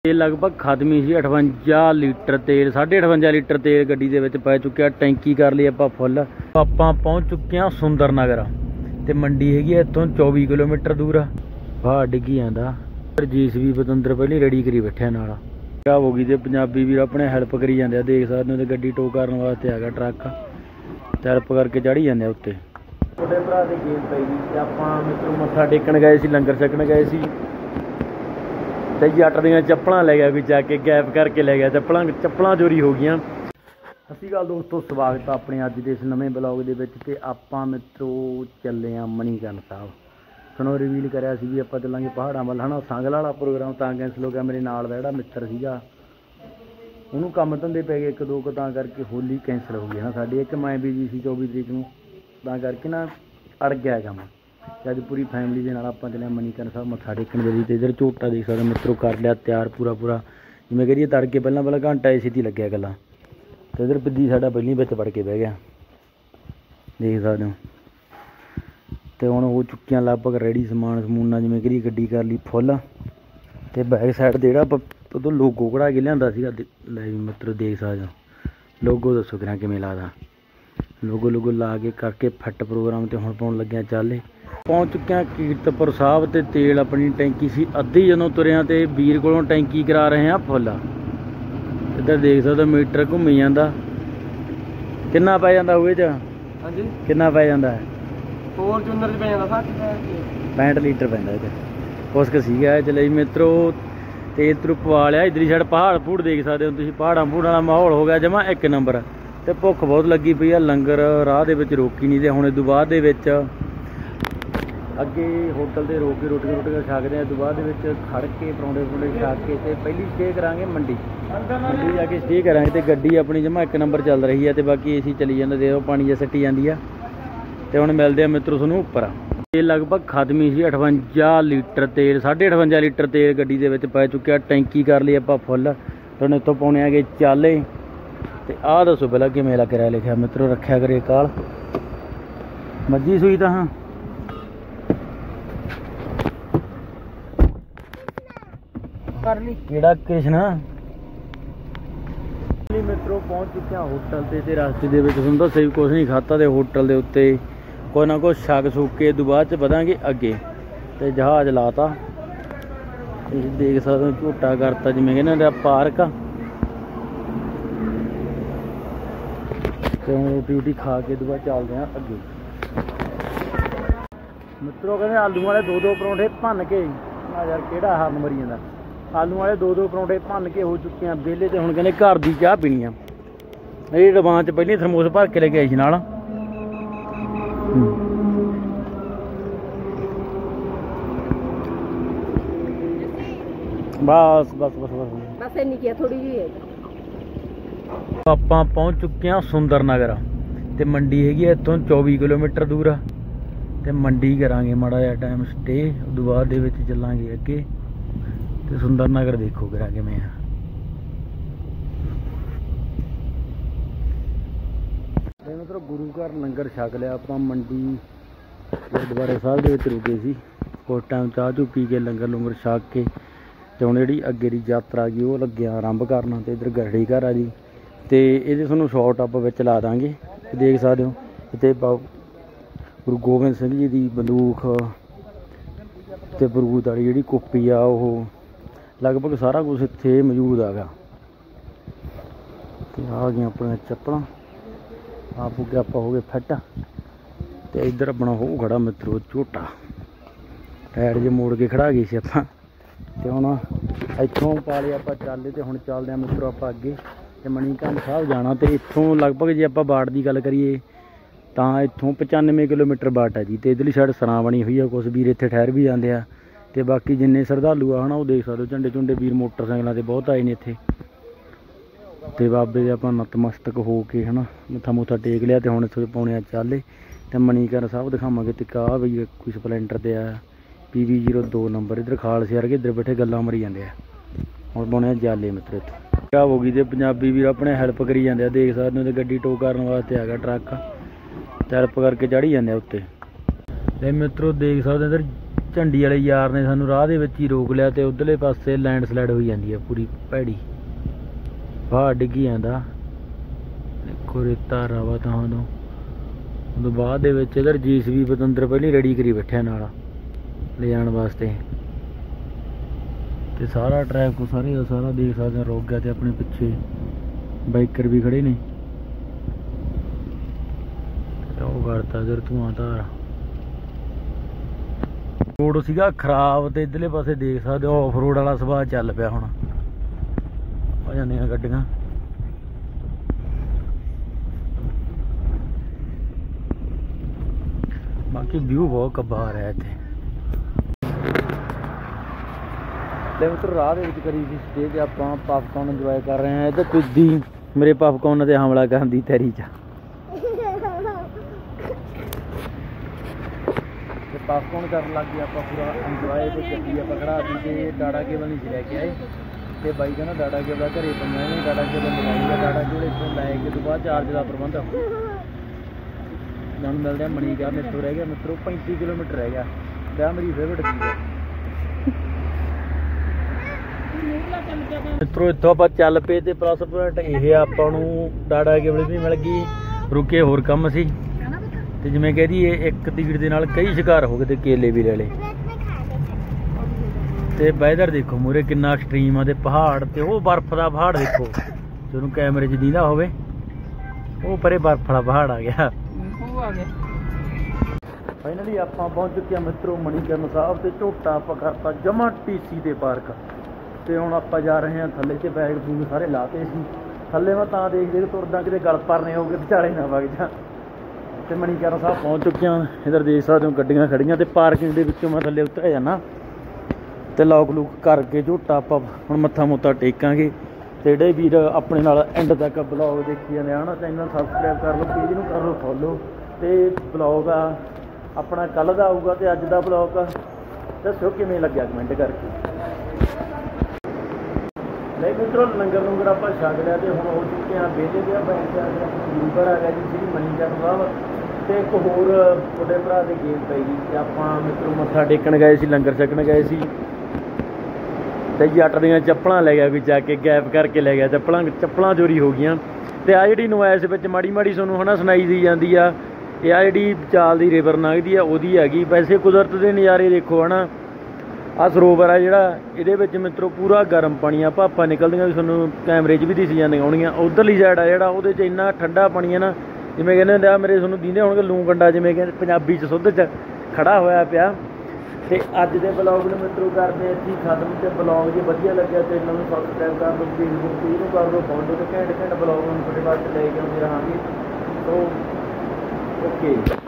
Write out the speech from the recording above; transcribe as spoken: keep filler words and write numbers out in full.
ਇਹ ਲਗਭਗ ਖਤਮੀ ਸੀ। ਅਠਵੰਜਾ ਲੀਟਰ ਤੇਲ ਸਾਢੇ ਅਠਵੰਜਾ ਲੀਟਰ ਤੇਲ ਗੱਡੀ ਦੇ ਵਿੱਚ ਪੈ ਚੁੱਕਿਆ। ਟੈਂਕੀ ਕਰ ਲਈ ਆਪਾਂ ਫੁੱਲ। ਆਪਾਂ ਪਹੁੰਚ ਚੁੱਕੇ ਹਾਂ ਸੁੰਦਰ ਨਗਰ ਤੇ ਮੰਡੀ ਹੈਗੀ ਆ ਇੱਥੋਂ ਚੌਵੀ ਕਿਲੋਮੀਟਰ ਦੂਰ ਆ। ਬਾਹਰ ਡਿੱਗੀ ਜਾਂਦਾ ਜੀਸੀਬੀ ਬਤੰਦਰ ਪਹਿਲੀ ਰੈਡੀ ਕਰੀ ਬੈਠਿਆ ਨਾਲ ਖਰਾਬ ਹੋ ਗਈ ਤੇ ਪੰਜਾਬੀ ਵੀਰ ਆਪਣੇ ਹੈਲਪ ਕਰੀ ਜਾਂਦੇ ਆ। ਦੇਖ ਸਕਦੇ ਹੋ ਤੇ ਗੱਡੀ ਟੋ ਕਰਨ ਵਾਸਤੇ ਹੈਗਾ ਟਰੱਕ ਤੇ ਹੈਲਪ ਕਰਕੇ ਚੜ੍ਹੀ ਜਾਂਦੇ ਆ ਉੱਤੇ। ਛੋਟੇ ਭਰਾ ਦੀ ਗੇਮ ਪਈ ਗਈ ਤੇ ਆਪਾਂ ਮਿੱਤਰੋਂ ਮੱਥਾ ਟੇਕਣ ਗਏ ਸੀ, ਲੰਗਰ ਛਕਣ ਗਏ ਸੀ ਤੇ ਜੱਟ ਦੀਆਂ ਚੱਪਲਾਂ ਲੈ ਗਿਆ ਕੋਈ ਜਾ ਕੇ ਗੈਪ ਕਰਕੇ ਲੈ ਗਿਆ। ਚੱਪਲਾਂ ਚੱਪਲਾਂ ਚੋਰੀ ਹੋ ਗਈਆਂ। ਸਤਿ ਸ਼੍ਰੀ ਅਕਾਲ ਦੋਸਤੋ, ਸਵਾਗਤ ਆ ਆਪਣੇ ਅੱਜ ਦੇ ਇਸ ਨਵੇਂ ਬਲੌਗ ਦੇ ਵਿੱਚ। ਤੇ ਆਪਾਂ ਮਿੱਤਰੋ ਚੱਲੇ ਆ ਮਣੀਕਰਨ ਸਾਹਿਬ। ਤੁਹਾਨੂੰ ਰਿਵੀਲ ਕਰਿਆ ਸੀ ਵੀ ਆਪਾਂ ਚੱਲਾਂਗੇ ਪਹਾੜਾਂ ਵੱਲ ਹੈ ਨਾ। ਸੰਗਲ ਵਾਲਾ ਪ੍ਰੋਗਰਾਮ ਤਾਂ ਕੈਂਸਲ ਹੋ ਗਿਆ। ਮੇਰੇ ਨਾਲ ਦਾ ਜਿਹੜਾ ਮਿੱਤਰ ਸੀਗਾ ਉਹਨੂੰ ਕੰਮ ਧੰਦੇ ਪੈ ਗਏ ਇੱਕ ਦੋ ਕੁ, ਤਾਂ ਕਰਕੇ ਹੋਲੀ ਕੈਂਸਲ ਹੋ ਗਈ ਹੈ ਨਾ ਸਾਡੀ। ਇੱਕ ਮੈਂ ਬਿਜੀ ਸੀ ਚੌਵੀ ਤਰੀਕ ਨੂੰ, ਤਾਂ ਕਰਕੇ ਨਾ ਅੜ ਗਿਆ ਕੰਮ। ਤੇ ਅੱਜ ਪੂਰੀ ਫੈਮਿਲੀ ਦੇ ਨਾਲ ਆਪਾਂ ਚੱਲੇ ਮਣੀਕਰਨ ਸਾਹਿਬ ਮੱਥਾ ਟੇਕਣ ਦੇ ਲਈ। ਤੇ ਇੱਧਰ ਝੋਟਾ ਦੇਖ ਸਕਦੇ ਮਿੱਤਰੋ ਕਰ ਲਿਆ ਤਿਆਰ ਪੂਰਾ ਪੂਰਾ, ਜਿਵੇਂ ਕਰੀਏ ਤੜਕੇ ਪਹਿਲਾਂ ਪਹਿਲਾਂ ਘੰਟਾ ਏ ਛੇਤੀ ਲੱਗਿਆ ਗੱਲਾਂ। ਤੇ ਇੱਧਰ ਪਿੱਦੀ ਸਾਡਾ ਪਹਿਲੀ ਵਿੱਚ ਵੜ ਕੇ ਬਹਿ ਗਿਆ, ਦੇਖ ਸਕਦੇ ਹੋ। ਤੇ ਹੁਣ ਹੋ ਚੁੱਕੀਆਂ ਲਗਭਗ ਰੈਡੀ ਸਮਾਨ ਸਮੂਨਾ, ਜਿਵੇਂ ਕਰੀਏ ਗੱਡੀ ਕਰ ਲਈ ਫੁੱਲ। ਤੇ ਬੈਕ ਸਾਈਡ ਤੇ ਜਿਹੜਾ ਆਪਾਂ ਉਦੋਂ ਲੋਗੋ ਕਢਾ ਕੇ ਲਿਆਂਦਾ ਸੀਗਾ, ਲੈ ਵੀ ਮਿੱਤਰੋ ਦੇਖ ਸਕਦੇ ਹੋ। ਲੋਗੋ ਦੱਸੋ ਕਿਰਾਂ ਕਿਵੇਂ ਲੱਗਦਾ। ਲੋਗੋ ਲੋਗੋ ਲਾ ਕੇ ਕਰਕੇ ਫਿੱਟ ਪ੍ਰੋਗਰਾਮ ਤੇ ਹੁਣ ਪਾਉਣ ਲੱਗਿਆ ਚਾਲੇ। ਪਹੁੰਚ ਚੁੱਕਿਆ ਕੀਰਤਪੁਰ ਸਾਹਿਬ ਤੇ ਤੇਲ ਆਪਣੀ ਟੈਂਕੀ ਸੀ ਅੱਧੀ ਜਦੋਂ ਤੁਰਿਆ ਤੇ ਵੀਰ ਕੋਲੋਂ ਟੈਂਕੀ ਕਰਾ ਰਹੇ ਹਾਂ ਫੁੱਲ। ਇੱਧਰ ਦੇਖ ਸਕਦੇ ਮੀਟਰ ਘੁੰਮੀ ਜਾਂਦਾ। ਕਿੰਨਾ ਪੈ ਜਾਂਦਾ ਹੋਵੇ ਚ? ਹਾਂਜੀ ਕਿੰਨਾ ਪੈ ਜਾਂਦਾ? ਫੋਰਚੂਨਰ ਚ ਪੈ ਜਾਂਦਾ ਪੈਂਹਠ ਲੀਟਰ ਪੈਂਦਾ ਇਹਦੇ ਕੁਛ ਕੁ ਸੀਗਾ। ਚਲੇ ਮਿੱਤਰੋ ਤੇ ਇੱਧਰ ਪਵਾ ਲਿਆ। ਇੱਧਰਲੀ ਸਾਈਡ ਪਹਾੜ ਪੂੜ ਦੇਖ ਸਕਦੇ ਹੋ ਤੁਸੀਂ। ਪਹਾੜਾਂ ਪੂੜਾਂ ਵਾਲਾ ਮਾਹੌਲ ਹੋ ਗਿਆ ਜਮਾਂ ਇੱਕ ਨੰਬਰ। ਤੇ ਭੁੱਖ ਬਹੁਤ ਲੱਗੀ ਪਈ ਆ। ਲੰਗਰ ਰਾਹ ਦੇ ਵਿੱਚ ਰੋਕੀ ਨਹੀਂ। ਤੇ ਹੁਣ ਇਹ ਤੋਂ ਬਾਅਦ ਦੇ ਵਿੱਚ ਅੱਗੇ ਹੋਟਲ 'ਤੇ ਰੋਕ ਕੇ ਰੋਟੀਆਂ ਰੋਟੀਆਂ ਛਕਦੇ ਆ। ਇਹ ਤੋਂ ਬਾਅਦ ਦੇ ਵਿੱਚ ਖੜ੍ਹ ਕੇ ਪਰੌਂਠੇ ਪਰੌਂਠੇ ਛਕ ਕੇ ਤੇ ਪਹਿਲੀ ਸਟੇ ਕਰਾਂਗੇ ਮੰਡੀ। ਮੰਡੀ ਜਾ ਕੇ ਸਟੇ ਕਰਾਂਗੇ। ਤੇ ਗੱਡੀ ਆਪਣੀ ਜਮਾਂ ਇੱਕ ਨੰਬਰ ਚੱਲ ਰਹੀ ਹੈ। ਤੇ ਬਾਕੀ ਏ ਸੀ ਚੱਲੀ ਜਾਂਦਾ, ਦੇਖੋ ਪਾਣੀ ਜਿਹਾ ਸੱਟੀ ਜਾਂਦੀ ਆ। ਤੇ ਹੁਣ ਮਿਲਦੇ ਆ ਮਿੱਤਰੋ ਤੁਹਾਨੂੰ ਉੱਪਰ। ਇਹ ਲਗਭਗ ਖਤਮੀ ਸੀ। ਅਠਵੰਜਾ ਲੀਟਰ ਤੇਲ ਸਾਢੇ ਅਠਵੰਜਾ ਲੀਟਰ ਤੇਲ ਗੱਡੀ ਦੇ ਵਿੱਚ ਪੈ ਚੁੱਕਿਆ। ਟੈਂਕੀ ਕਰ ਲਈ ਆਪਾਂ ਫੁੱਲ। ਹੁਣ ਇੱਥੋਂ ਪਾਉਣੇ ਆਗੇ ਚਾਲੇ। ਤੇ ਆਹ ਦੱਸੋ ਪਹਿਲਾਂ ਕਿਵੇਂ ਲੱਗ ਰਿਹਾ ਲਿਖਿਆ ਮਿੱਤਰੋ, ਰੱਖਿਆ ਕਰੇ ਕਾਲ ਮੱਝੀ ਸੂਈ ਤਾਂ ਹਾਂ ਕਰ ਲਈ ਕਿਹੜਾ ਕ੍ਰਿਸ਼ਨਾ ਮਿੱਤਰੋ। ਪਹੁੰਚ ਚੁੱਕਿਆ ਹੋਟਲ ਤੇ ਤੇ ਰਸਤੇ ਦੇ ਵਿੱਚ ਤੁਹਾਨੂੰ ਦੱਸਿਆ ਵੀ ਕੁਛ ਨਹੀਂ ਖਾਧਾ। ਤੇ ਹੋਟਲ ਦੇ ਉੱਤੇ ਕੋਈ ਨਾ ਕੁਛ ਛਕ ਛੁਕ ਕੇ ਤੋਂ ਬਾਅਦ 'ਚ ਵਧਾਂਗੇ ਅੱਗੇ। ਤੇ ਜਹਾਜ਼ ਲਾਤਾ ਤੁਸੀਂ ਦੇਖ ਸਕਦੇ ਹੋ। ਝੋਟਾ ਕਰਤਾ ਜਿਵੇਂ ਕਿ ਇਹਨਾਂ ਦਾ ਪਾਰਕ ਆ। ਤੇ ਹੁਣ ਰੋਟੀ ਰੋਟੀ ਖਾ ਕੇ ਤੋਂ ਬਾਅਦ ਚੱਲਦੇ ਹਾਂ ਅੱਗੇ। ਮਿੱਤਰੋ ਕਹਿੰਦੇ ਆਲੂ ਵਾਲੇ ਦੋ ਦੋ ਪਰੌਂਠੇ ਭੰਨ ਕੇ ਆ ਯਾਰ ਕਿਹੜਾ ਹਾਰਨ ਮਰੀ ਜਾਂਦਾ। ਆਲੂ ਵਾਲੇ ਦੋ ਦੋ ਪਰੌਂਠੇ ਭੰਨ ਕੇ ਹੋ ਚੁੱਕੇ ਆ ਵਿਹਲੇ। ਤੇ ਹੁਣ ਕਹਿੰਦੇ ਘਰ ਦੀ ਚਾਹ ਪੀਣੀ ਆ। ਇਹ ਡਬਾਂ 'ਚ ਪਹਿਲੀ ਥਰਮੋਸ ਭਰ ਕੇ ਲੈ ਕੇ ਆਈ ਸੀ ਨਾਲ। ਬਸ ਬਸ ਬਸ ਬਸ ਬਸ ਇੰਨੀ ਕੀ ਥੋੜੀ ਜਿਹੀ ਹੈ। ਆਪਾਂ ਪਹੁੰਚ ਚੁੱਕੇ ਹਾਂ ਸੁੰਦਰ ਨਗਰ ਤੇ ਮੰਡੀ ਹੈਗੀ ਆ ਇੱਥੋਂ ਚੌਵੀ ਕਿਲੋਮੀਟਰ ਦੂਰ ਆ। ਤੇ ਮੰਡੀ ਕਰਾਂਗੇ ਮਾੜਾ ਜਿਹਾ ਟਾਈਮ ਸਟੇ। ਉਦੋਂ ਬਾਅਦ ਦੇ ਵਿੱਚ ਚੱਲਾਂਗੇ ਅੱਗੇ। ਤੇ ਸੁੰਦਰ ਨਗਰ ਦੇਖੋ ਕਰਾਂ ਕਿਵੇਂ ਆ। ਤੇ ਮਤਲਬ ਗੁਰੂ ਘਰ ਲੰਗਰ ਛਕ ਲਿਆ ਆਪਾਂ। ਮੰਡੀ ਗੁਰਦੁਆਰੇ ਸਾਹਿਬ ਦੇ ਵਿੱਚ ਰੁਕੇ ਸੀ ਕੁਛ ਟਾਈਮ, ਚਾਹ ਚੂ ਪੀ ਕੇ ਲੰਗਰ ਲੰਗਰ ਛਕ ਕੇ। ਤੇ ਹੁਣ ਜਿਹੜੀ ਅੱਗੇ ਦੀ ਯਾਤਰਾ ਗਈ ਉਹ ਲੱਗਿਆ ਆਰੰਭ ਕਰਨਾ। ਤੇ ਇੱਧਰ ਗਰੜੀ ਘਰ ਆ ਜੀ। ਤੇ ਇਹਦੇ ਤੁਹਾਨੂੰ ਸ਼ਾਰਟ ਆਪਾਂ ਵਿੱਚ ਲਾ ਦਾਂਗੇ। ਦੇਖ ਸਕਦੇ ਹੋ ਇੱਥੇ ਗੁਰੂ ਗੋਬਿੰਦ ਸਿੰਘ ਜੀ ਦੀ ਬੰਦੂਕ ਤੇ ਬਰੂਦ ਵਾਲੀ ਜਿਹੜੀ ਕੁੱਪੀ ਆ, ਉਹ ਲਗਭਗ ਸਾਰਾ ਕੁਛ ਇੱਥੇ ਮੌਜੂਦ ਹੈਗਾ। ਤੇ ਆ ਗਈਆਂ ਆਪਣੀਆਂ ਚੱਪਲਾਂ। ਆਪ ਹੋ ਗਿਆ ਆਪਾਂ ਹੋ ਗਏ ਫਿੱਟ। ਤੇ ਇੱਧਰ ਆਪਣਾ ਹੋ ਖੜਾ ਮਿੱਤਰੋ ਝੋਟਾ। ਟਾਇਰ ਜੇ ਮੋੜ ਕੇ ਖੜਾ ਗਏ ਸੀ ਆਪਾਂ। ਤੇ ਹੁਣ ਇੱਥੋਂ ਪਾ ਲਿਆ ਆਪਾਂ ਚਾਲੇ। ਤੇ ਹੁਣ ਚੱਲਦੇ ਹਾਂ ਮਿੱਤਰੋ ਆਪਾਂ ਅੱਗੇ। ਤੇ ਮਣੀਕਰਨ ਸਾਹਿਬ ਜਾਣਾ। ਤੇ ਇੱਥੋਂ ਲਗਭਗ ਜੇ ਆਪਾਂ ਬਾੜ ਦੀ ਗੱਲ ਕਰੀਏ ਤਾਂ ਇੱਥੋਂ ਪਚਾਨਵੇਂ ਕਿਲੋਮੀਟਰ ਬਾਟ ਹੈ ਜੀ। ਤੇ ਇੱਧਰਲੀ ਸਾਈਡ ਸਰਾਂ ਬਣੀ ਹੋਈ ਆ। ਕੁਛ ਵੀਰ ਇੱਥੇ ਠਹਿਰ ਵੀ ਜਾਂਦੇ ਆ। ਤੇ ਬਾਕੀ ਜਿੰਨੇ ਸ਼ਰਧਾਲੂ ਆ ਹੈ ਨਾ ਉਹ ਦੇਖ ਸਕਦੇ ਹੋ। ਝੰਡੇ ਝੁੰਡੇ ਵੀਰ ਮੋਟਰਸਾਈਕਲਾਂ 'ਤੇ ਬਹੁਤ ਆਏ ਨੇ ਇੱਥੇ। ਤੇ ਬਾਬੇ ਦੇ ਆਪਾਂ ਨਤਮਸਤਕ ਹੋ ਕੇ ਹੈ ਨਾ ਮੱਥਾ ਮੁੱਥਾ ਟੇਕ ਲਿਆ। ਤੇ ਹੁਣ ਇੱਥੋਂ ਪਾਉਣੇ ਆ ਚਾਲੇ। ਤੇ ਮਣੀਕਰਨ ਸਾਹਿਬ ਦਿਖਾਵਾਂਗੇ। ਤੇ ਆਹ ਬਈ ਕੋਈ ਸਪਲੈਂਡਰ 'ਤੇ ਆ ਪੀ ਵੀ ਜ਼ੀਰੋ ਦੋ ਨੰਬਰ। ਇੱਧਰ ਖਾਲਸੇ ਵਰਗੇ ਇੱਧਰ ਬੈਠੇ ਗੱਲਾਂ ਮਰੀ ਜਾਂਦੇ ਆ। ਹੁਣ ਪਾਉਣੇ ਆ ਜਾਲੇ ਮਿੱਤਰ ਇੱਥੋਂ। ਖਰਾਬ ਹੋ ਗਈ ਤੇ ਪੰਜਾਬੀ ਵੀਰ ਆਪਣੇ ਹੈਲਪ ਕਰੀ ਜਾਂਦੇ ਆ। ਦੇਖ ਸਕਦੇ ਹੋ ਤੇ ਗੱਡੀ ਟੋ ਕਰਨ ਵਾਸਤੇ ਹੈਗਾ ਟਰੱਕ। ਤੇ ਹੈਲਪ ਕਰਕੇ ਚੜ੍ਹੀ ਜਾਂਦੇ ਆ ਉੱਤੇ। ਤੇ ਮਿੱਤਰੋ ਦੇਖ ਸਕਦੇ ਇੱਧਰ ਝੰਡੀ ਵਾਲੇ ਯਾਰ ਨੇ ਸਾਨੂੰ ਰਾਹ ਦੇ ਵਿੱਚ ਹੀ ਰੋਕ ਲਿਆ ਤੇ ਉਧਰਲੇ ਪਾਸੇ ਲੈਂਡਸਲਾਈਡ ਹੋਈ ਜਾਂਦੀ ਹੈ ਪੂਰੀ ਭੈੜੀ, ਬਾਹਰ ਡਿੱਗੀ ਜਾਂਦਾ। ਦੇਖੋ ਰੇਤਾ ਰਾਵਾ ਤਾਂ ਉਦੋਂ ਉਦੋਂ ਬਾਅਦ ਦੇ ਵਿੱਚ ਇਧਰ ਜੀ ਸੀ ਬੀ ਪਤੰਦਰ ਪਹਿਲੀ ਰੈਡੀ ਕਰੀ ਬੈਠਿਆ ਨਾਲ ਲਿਜਾਣ ਵਾਸਤੇ। ਤੇ ਸਾਰਾ ਟ੍ਰੈਫਿਕ ਸਾਰੇ ਦਾ ਸਾਰਾ ਦੇਖ ਸਕਦੇ ਹੋ ਰੁਕ ਗਿਆ ਤੇ ਆਪਣੇ ਪਿੱਛੇ ਬਾਈਕਰ ਵੀ ਖੜੇ ਨੇ। ਉਹ ਕਰਤਾ ਇਧਰ ਧੂਆਂ ਧਾਰ ਰੋਡ ਸੀਗਾ ਖਰਾਬ ਤੇ ਇਧਰਲੇ ਪਾਸੇ ਦੇਖ ਸਕਦੇ ਹੋ ਆਫ ਰੋਡ ਵਾਲਾ ਸੁਭਾਅ ਚੱਲ ਪਿਆ ਹੁਣ ਆ ਜਾਂਦੀਆਂ ਗੱਡੀਆਂ। ਬਾਕੀ ਵਿਊ ਬਹੁਤ ਕੱਬਾ ਆ ਰਿਹਾ ਇੱਥੇ। ਤੇ ਮਿੱਤਰ ਰਾਹ ਦੇ ਵਿੱਚ ਕਰੀ ਸੀ ਸਟੇ ਤੇ ਆਪਾਂ ਪਾਪਕੌਰਨ ਇੰਜੋਏ ਕਰ ਰਹੇ ਹਾਂ। ਇਹ ਤਾਂ ਕੁੱਦੀ ਮੇਰੇ ਪਾਪਕੌਰਨ ਤੇ ਹਮਲਾ ਕਰਨ ਦੀ ਤਿਆਰੀ 'ਚ ਤੇ ਪਾਪਕੌਰਨ ਕਰਨ ਲੱਗ ਗਏ ਆਪਾਂ ਪੂਰਾ ਇੰਜੋਏ। ਤੇ ਗੱਡੀ ਆਪਾਂ ਖੜਾ ਦਿੱਤੀ ਤੇ ਡਾਟਾ ਕੇਬਲ ਨਹੀਂ ਸੀ ਲੈ ਕੇ ਆਏ ਤੇ ਬਾਈ ਕਹਿੰਦਾ ਡਾਟਾ ਕੇਬਲ ਘਰੇ ਪਈਆਂ ਨੇ, ਡਾਟਾ ਕੇਬਲ ਲਗਾਈ ਆ। ਡਾਟਾ ਕੇਬਲ ਇੱਥੋਂ ਲੈ ਕੇ ਤੋਂ ਬਾਅਦ ਚਾਰਜ ਦਾ ਪ੍ਰਬੰਧ ਹੁਣ ਮਿਲਦੇ ਆ ਮਣੀਕਰਨ। ਇੱਥੋਂ ਰਹਿ ਗਿਆ ਮਿੱਤਰੋ ਪੈਂਤੀ ਕਿਲੋਮੀਟਰ ਰਹਿ ਗਿਆ। ਵਿਆਹ ਮੇਰੀ ਫੇਵਰਟ ਚੀਜ਼ ਹੈ ਮਿੱਤਰੋ। ਇੱਥੋਂ ਆਪਾਂ ਚੱਲ ਪਏ ਤੇ ਪਲੱਸ ਪੁਆਇੰਟ ਇਹ ਆਪਾਂ ਨੂੰ ਡਾਟਾ ਕੇਬਲ ਵੀ ਮਿਲ ਗਈ। ਰੁਕੇ ਹੋਰ ਕੰਮ ਸੀ ਤੇ ਜਿਵੇਂ ਕਹਿ ਦਈਏ ਇੱਕ ਤੀੜ ਦੇ ਨਾਲ ਕਈ ਸ਼ਿਕਾਰ ਹੋ ਗਏ ਤੇ ਕੇਲੇ ਵੀ ਲੈ ਲਏ। ਤੇ ਵੈਦਰ ਦੇਖੋ ਮੂਰੇ ਕਿੰਨਾ ਐਕਸਟ੍ਰੀਮ ਆ ਤੇ ਪਹਾੜ ਤੇ ਉਹ ਬਰਫ਼ ਦਾ ਪਹਾੜ ਦੇਖੋ ਜਿਹਨੂੰ ਕੈਮਰੇ 'ਚ ਦਿਖਦਾ ਹੋਵੇ। ਉਹ ਪਰੇ ਬਰਫ਼ ਵਾਲਾ ਪਹਾੜ ਆ ਗਿਆ। ਫਾਈਨਲੀ ਆਪਾਂ ਪਹੁੰਚ ਚੁੱਕੇ ਹਾਂ ਮਿੱਤਰੋ ਮਣੀਕਰਨ ਸਾਹਿਬ ਤੇ ਝੋਟਾ ਆਪਾਂ ਕਰਤਾ ਜਮਾ ਟੀ ਸੀ ਦੇ ਪਾਰਕ। ਤੇ ਹੁਣ ਆਪਾਂ ਜਾ ਰਹੇ ਹਾਂ ਥੱਲੇ ਤੇ ਬੈਗ ਬੂਗ ਸਾਰੇ ਲਾਤੇ ਸੀ ਥੱਲੇ। ਮੈਂ ਤਾਂ ਦੇਖ ਦੇਖ ਤੁਰਦਾ ਕਿਤੇ ਗਲ ਪਰਨੇ ਹੋ ਕੇ ਵਿਚਾਲੇ ਨਾ ਵਗ ਜਾ। ਤੇ ਮਣੀਕਰਨ ਸਾਹਿਬ ਪਹੁੰਚ ਚੁੱਕੇ ਹਾਂ। ਇੱਧਰ ਦੇਖ ਸਕਦੇ ਹੋ ਗੱਡੀਆਂ ਖੜੀਆਂ ਤੇ ਪਾਰਕਿੰਗ ਦੇ ਵਿੱਚੋਂ ਮੈਂ ਥੱਲੇ ਉਤਰਿਆ ਜਾਂਦਾ ਤੇ ਲੌਕ ਲੂਕ ਕਰਕੇ ਝੋਟਾ ਆਪਾਂ ਹੁਣ ਮੱਥਾ ਮੁੱਥਾ ਟੇਕਾਂਗੇ। ਤੇ ਜਿਹੜੇ ਵੀਰ ਆਪਣੇ ਨਾਲ ਐਂਡ ਤੱਕ ਬਲੌਗ ਦੇਖੀ ਜਾਂਦੇ ਹਨ ਚੈਨਲ ਸਬਸਕ੍ਰਾਈਬ ਕਰ ਲਓ, ਪੇਜ ਨੂੰ ਕਰ ਲਓ ਫੋਲੋ। ਤੇ ਬਲੌਗ ਆ ਆਪਣਾ ਕੱਲ੍ਹ ਦਾ ਆਊਗਾ ਤੇ ਅੱਜ ਦਾ ਬਲੌਗ ਦੱਸਿਓ ਕਿਵੇਂ ਲੱਗਿਆ ਕਮੈਂਟ ਕਰਕੇ। ਨਹੀਂ ਮਿੱਤਰੋ ਲੰਗਰ ਲੰਗਰ ਆਪਾਂ ਛਕ ਲਿਆ ਤੇ ਹੁਣ ਹੋ ਚੁੱਕੇ ਹਾਂ ਵਿਹਲੇ ਤੇ ਆਪਾਂ ਗੁਰੂ ਘਰ ਆ ਗਿਆ ਜੀ ਸ਼੍ਰੀ ਮਣੀਕਰਨ ਸਾਹਿਬ। ਤੇ ਇੱਕ ਹੋਰ ਤੁਹਾਡੇ ਭਰਾ ਦੀ ਗੇਮ ਪਈ ਗਈ ਤੇ ਆਪਾਂ ਮਿੱਤਰੋ ਮੱਥਾ ਟੇਕਣ ਗਏ ਸੀ, ਲੰਗਰ ਛਕਣ ਗਏ ਸੀ ਤੇ ਜੱਟ ਦੀਆਂ ਚੱਪਲਾਂ ਲੈ ਗਿਆ ਕੋਈ ਜਾ ਕੇ ਗੈਪ ਕਰਕੇ ਲੈ ਗਿਆ। ਚੱਪਲਾਂ ਚੱਪਲਾਂ ਚੋਰੀ ਹੋ ਗਈਆਂ। ਤੇ ਆ ਜਿਹੜੀ ਨੋਇਸ ਵਿੱਚ ਮਾੜੀ ਮਾੜੀ ਤੁਹਾਨੂੰ ਹੈ ਨਾ ਸੁਣਾਈ ਦੀ ਜਾਂਦੀ ਆ ਇਹ ਆ ਜਿਹੜੀ ਚਾਲ ਦੀ ਰਿਵਰ ਲੰਘਦੀ ਆ ਉਹਦੀ ਹੈਗੀ। ਵੈਸੇ ਕੁਦਰਤ ਦੇ ਨਜ਼ਾਰੇ ਦੇਖੋ ਹੈ ਨਾ। ਆਹ ਸਰੋਵਰ ਆ ਜਿਹੜਾ ਇਹਦੇ ਵਿੱਚ ਮਿੱਤਰੋ ਪੂਰਾ ਗਰਮ ਪਾਣੀ ਆ, ਭਾਪਾਂ ਨਿਕਲਦੀਆਂ ਵੀ ਤੁਹਾਨੂੰ ਕੈਮਰੇ 'ਚ ਵੀ ਦਿਸ ਜਾਂਦੀਆਂ ਹੋਣਗੀਆਂ। ਉੱਧਰਲੀ ਸਾਈਡ ਆ ਜਿਹੜਾ ਉਹਦੇ 'ਚ ਇੰਨਾ ਠੰਡਾ ਪਾਣੀ ਆ ਨਾ ਜਿਵੇਂ ਕਹਿੰਦੇ ਹੁੰਦੇ ਆ ਮੇਰੇ ਤੁਹਾਨੂੰ ਦਿੰਦੇ ਹੋਣਗੇ ਲੂੰ ਕੰਡਾ ਜਿਵੇਂ ਕਹਿੰਦੇ ਪੰਜਾਬੀ 'ਚ ਸੁੱਧ 'ਚ ਖੜਾ ਹੋਇਆ ਪਿਆ। ਤੇ ਅੱਜ ਦੇ ਬਲੌਗ ਨੂੰ ਮਿੱਤਰੋ ਕਰਦੇ ਇੱਥੇ ਖਤਮ। ਤੇ ਬਲੌਗ ਜੇ ਵਧੀਆ ਲੱਗਿਆ ਚੈਨਲ ਨੂੰ ਸਬਸਕ੍ਰਾਈਬ ਕਰ ਲਓ, ਫੇਸਬੁੱਕ ਪੇਜ ਨੂੰ ਕਰ ਲਓ ਫੋਲੋ ਤੇ ਘੈਂਟ ਘੈਂਟ ਬਲੌਗ ਨੂੰ ਤੁਹਾਡੇ ਵਾਸਤੇ ਲੈ ਕੇ ਆਉਂਦੇ ਰਹਾਂਗੇ। So okay.